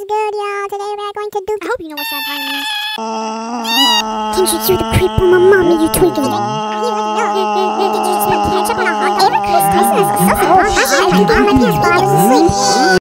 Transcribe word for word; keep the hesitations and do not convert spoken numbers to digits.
good, y'all. Today we're going to do. I hope you know what sad time means. Kendrick, you're the creep on my mommy, you tweaking. Did you just put ketchup on a hot dog? Ever Chris Tyson is a sauce. I had to do my pants.